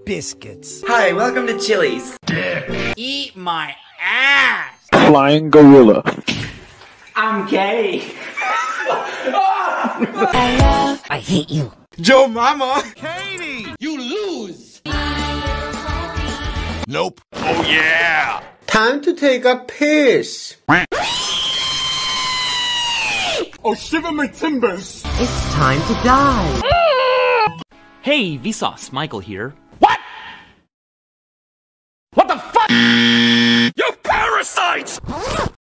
biscuits. Hi, welcome to Chili's. Eat my ass. Flying gorilla. I'm gay. I hate you. Joe Mama. Katie, you lose. Nope. Oh yeah. Time to take a piss. Oh, shiver my timbers. It's time to die. Hey, Vsauce, Michael here. What? What the fuck? You parasites!